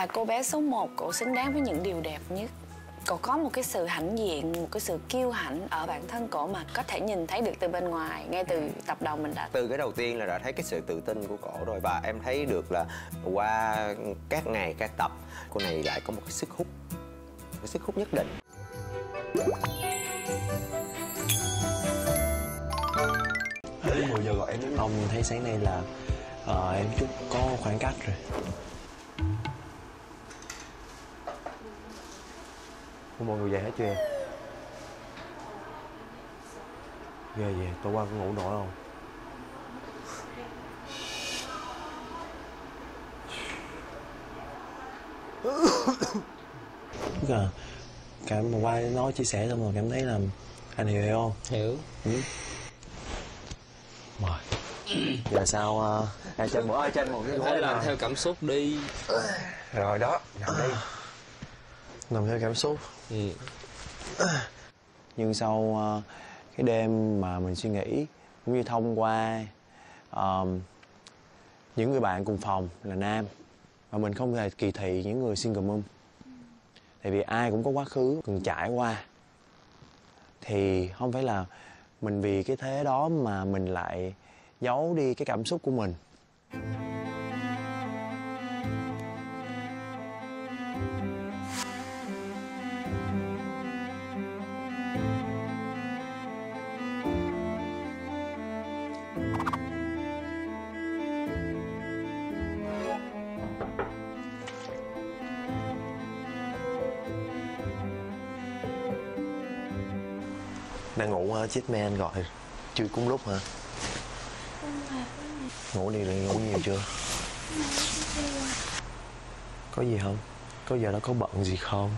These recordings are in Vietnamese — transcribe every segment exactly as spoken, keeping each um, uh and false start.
cô bé số một, cậu xứng đáng với những điều đẹp nhất. Cậu có một cái sự hãnh diện, một cái sự kiêu hãnh ở bản thân cậu mà có thể nhìn thấy được từ bên ngoài. Ngay từ tập đầu mình đã... Từ cái đầu tiên là đã thấy cái sự tự tin của cổ rồi. Và em thấy được là qua các ngày, các tập, cô này lại có một cái sức hút, cái sức hút nhất định. Đến mười giờ gọi em ông thấy sáng nay là uh, em chút có khoảng cách rồi. Mọi người về hết chưa em? Ghê vậy, tối qua có ngủ nổi không? Tức là cảm mà qua nói chia sẻ xong rồi cảm thấy là anh hiểu hiểu không? Hiểu. Ừ. Mời. Giờ sao uh, à, trên mỗi trên một cái phải làm theo cảm xúc đi. Rồi đó, nằm đi. Nằm theo cảm xúc. Ừ. Nhưng sau uh, cái đêm mà mình suy nghĩ cũng như thông qua uh, những người bạn cùng phòng là nam, và mình không thể kỳ thị những người single mom, tại vì ai cũng có quá khứ từng trải qua, thì không phải là mình vì cái thế đó mà mình lại giấu đi cái cảm xúc của mình. Đang ngủ hả? Chết mẹ anh gọi chưa cũng lúc hả? Ngủ đi, ngủ nhiều chưa? Có gì không? Có giờ nó có bận gì không?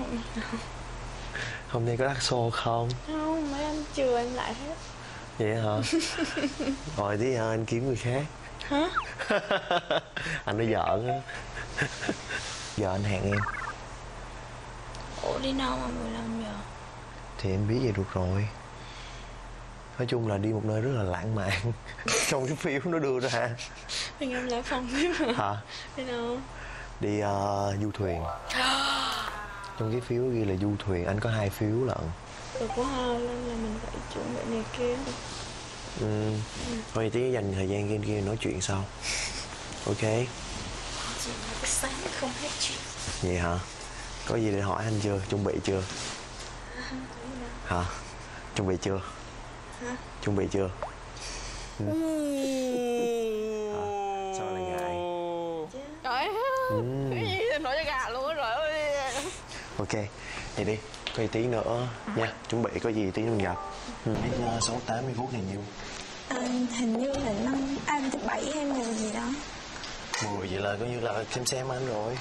Hôm nay có đắt xô không? Không, mấy anh chừa em lại hết. Vậy hả? Rồi tí hả anh kiếm người khác. Hả? Anh nói giỡn á. Giờ anh hẹn em. Ủa đi đâu mà mười lăm giờ? Thì em biết vậy được rồi. Nói chung là đi một nơi rất là lãng mạn. Trong cái phiếu nó đưa ra. Thì em lại phòng biết mà. Hả? Đi đâu? Đi uh, du thuyền. Trong cái phiếu ghi là du thuyền, anh có hai phiếu lận. Được quá ha, nên là mình phải chuẩn bị này kia. Ừ. Ừ. Thôi tí dành thời gian kia kia nói chuyện sau. Ok. Chị nói cái sáng không hết chuyện. Vậy hả? Có gì để hỏi anh chưa? Chuẩn bị chưa? Hả? Chuẩn bị chưa? Hả? Chuẩn bị chưa? Ừ. Hả? Sao lại ngại? Trời ừ. Cái gì em nổi da gà luôn á rồi ơi. Ok, vậy đi. Có gì tí nữa nha. Chuẩn bị có gì tí nữa gặp. Ừ. Biết uh, số tám mươi phút này nhiêu? À, hình như là năm, à, bảy hay mười gì đó. Mười vậy là coi như là xem xem anh rồi.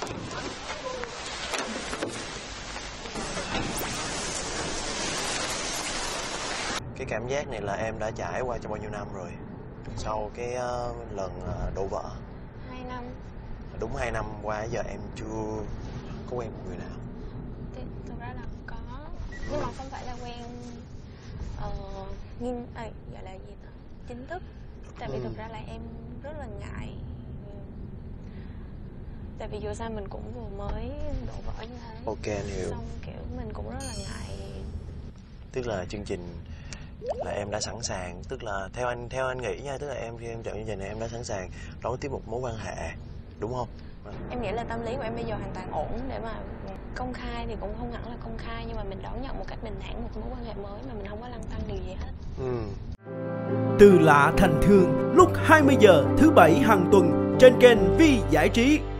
Cái cảm giác này là em đã trải qua trong bao nhiêu năm rồi? Sau cái uh, lần uh, đổ vỡ. Hai năm. Đúng hai năm qua giờ em chưa có quen một người nào. Thì, thực ra là có, nhưng mà không phải là quen uh, nghiêm, à, gọi là gì đó, chính thức. Tại vì ừ. thực ra là em rất là ngại. Tại vì dù sao mình cũng vừa mới đổ vỡ như thế. Ok, anh hiểu. Xong kiểu mình cũng rất là ngại. Tức là chương trình là em đã sẵn sàng, tức là theo anh theo anh nghĩ nha, tức là em khi em chọn chương trình này em đã sẵn sàng đón tiếp một mối quan hệ, đúng không? Em nghĩ là tâm lý của em bây giờ hoàn toàn ổn để mà công khai thì cũng không hẳn là công khai, nhưng mà mình đón nhận một cách bình thản một mối quan hệ mới mà mình không có lăn tăn điều gì hết. Ừ. Từ lạ thành thương lúc hai mươi giờ thứ bảy hàng tuần trên kênh Vi Giải Trí.